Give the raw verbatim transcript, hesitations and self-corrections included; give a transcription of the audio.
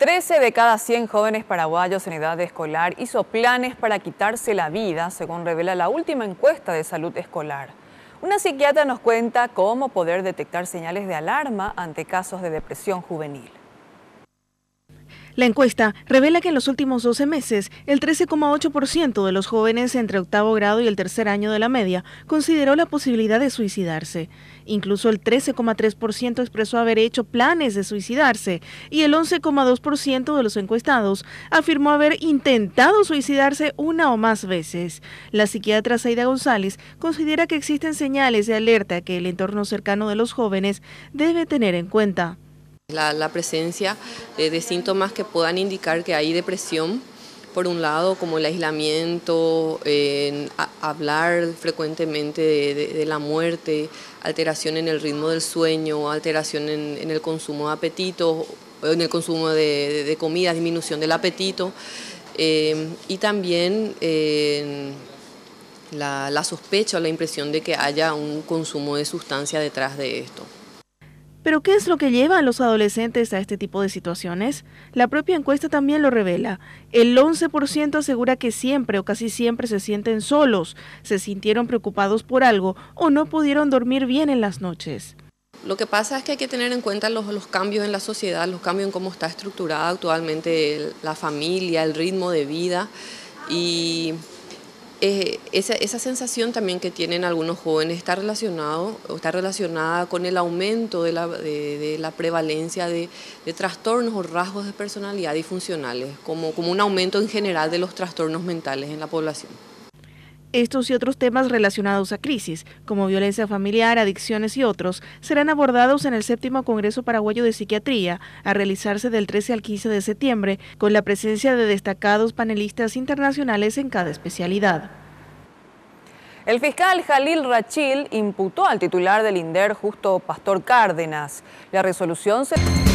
trece de cada cien jóvenes paraguayos en edad escolar hizo planes para quitarse la vida, según revela la última encuesta de salud escolar. Una psiquiatra nos cuenta cómo poder detectar señales de alarma ante casos de depresión juvenil. La encuesta revela que en los últimos doce meses, el trece coma ocho por ciento de los jóvenes entre octavo grado y el tercer año de la media consideró la posibilidad de suicidarse. Incluso el trece coma tres por ciento expresó haber hecho planes de suicidarse y el once coma dos por ciento de los encuestados afirmó haber intentado suicidarse una o más veces. La psiquiatra Zaida González considera que existen señales de alerta que el entorno cercano de los jóvenes debe tener en cuenta. La, la presencia de, de síntomas que puedan indicar que hay depresión, por un lado, como el aislamiento, eh, a, hablar frecuentemente de, de, de la muerte, alteración en el ritmo del sueño, alteración en, en el consumo de apetito, en el consumo de, de, de comida, disminución del apetito, eh, y también eh, la, la sospecha o la impresión de que haya un consumo de sustancia detrás de esto. ¿Pero qué es lo que lleva a los adolescentes a este tipo de situaciones? La propia encuesta también lo revela. El once por ciento asegura que siempre o casi siempre se sienten solos, se sintieron preocupados por algo o no pudieron dormir bien en las noches. Lo que pasa es que hay que tener en cuenta los, los cambios en la sociedad, los cambios en cómo está estructurada actualmente la familia, el ritmo de vida y... Eh, esa, esa sensación también que tienen algunos jóvenes está, relacionado, está relacionada con el aumento de la, de, de la prevalencia de, de trastornos o rasgos de personalidad disfuncionales, como, como un aumento en general de los trastornos mentales en la población. Estos y otros temas relacionados a crisis, como violencia familiar, adicciones y otros, serán abordados en el séptimo Congreso Paraguayo de Psiquiatría, a realizarse del trece al quince de septiembre, con la presencia de destacados panelistas internacionales en cada especialidad. El fiscal Jalil Rachil imputó al titular del INDER, Justo Pastor Cárdenas. La resolución se...